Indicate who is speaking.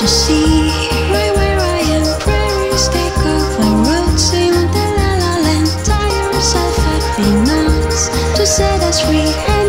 Speaker 1: to see. Right where I am, prairies take off on roads in the la la land. Tie yourself happy knots to set us free.